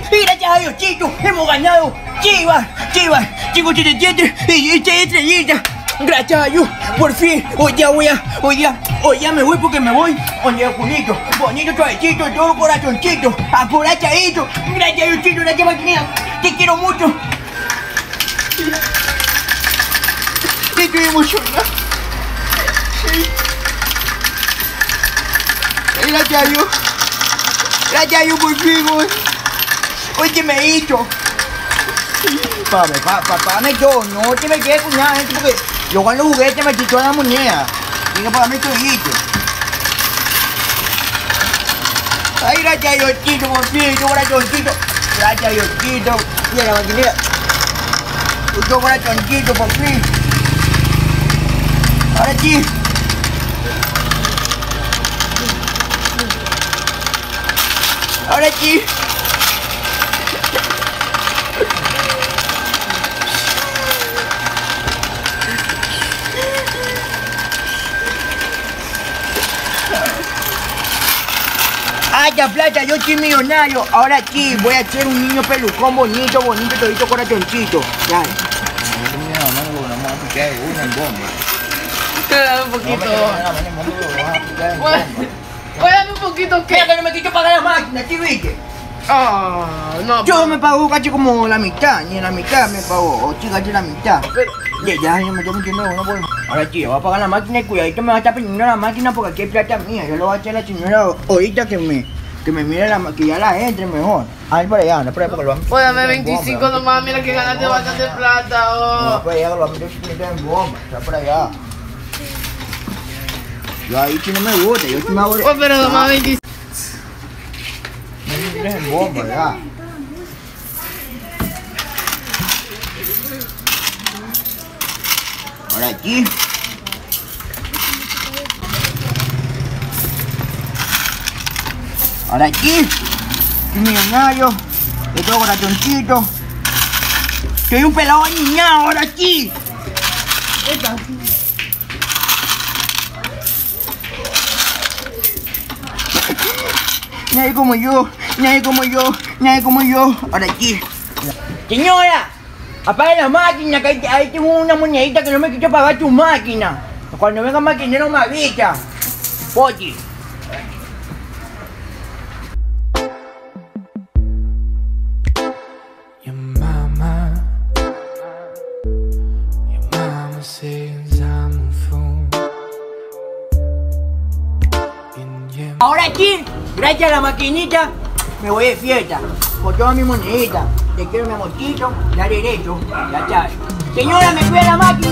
Y gracias a Dios, chicos, hemos ganado. Chivas, chicos, 77 y 6 estrellitas. Gracias a Dios, por fin. Hoy ya me voy porque me voy. Oye, bonito, suavecito, todo corazoncito, apurachadito. Gracias a Dios, chicos, gracias maquinita. Te quiero mucho. Estoy emocionado. Gracias a Dios. Gracias a Dios por fin, hoy que me he hecho. Págame yo, no te me quedes con nada, gente, porque yo con los juguetes me quitó la moneda. Venga, págame todito. Ay, gracias a Diosito, por fin, tu corazoncito. Gracias a Diosito. Mira la maquinita. Tu corazoncito, por fin. Ahora sí. Ahora sí. ¡Ay, la plata! Yo soy millonario. Ahora sí, voy a ser un niño pelucón bonito, todito corazoncito. Ya. Un poquito. Dame un poquito que. Mira que no me quiso pagar la máquina, ¿sí viste? No. Yo me pago casi como la mitad, ni en la mitad me pago, o chica, la mitad. Ya me tengo que no puedo. Ahora sí, voy a pagar la máquina y cuidadito me va a estar prendiendo la máquina porque aquí hay plata mía. Yo lo voy a hacer a la señora ahorita que me mire que ya la entre mejor. Anda por allá porque lo van a... Pues dame 25 nomás, mira que ganaste bastante plata, No, por allá, lo van a meter en bomba, está por allá. Yo ahí si no me gusta, yo sí me hago... Oh, pero nomás 25. No me en bomba, ya. Ahora aquí. Ahora aquí. Soy millonario. De todo corazoncito. Soy un pelado aniñado, ahora aquí. Nadie como yo, nadie como yo. Ahora aquí. Señora, apague la máquina, que ahí tengo una monedita que no me quiso pagar tu máquina. Cuando venga el maquinero me avisa. Poti. Your mama says I'm a fool. Ahora aquí, gracias a la maquinita, me voy de fiesta. Por toda mi monedita. Te quiero mi amorcito, ya derecho, ya sabes. Señora, me cuida la máquina.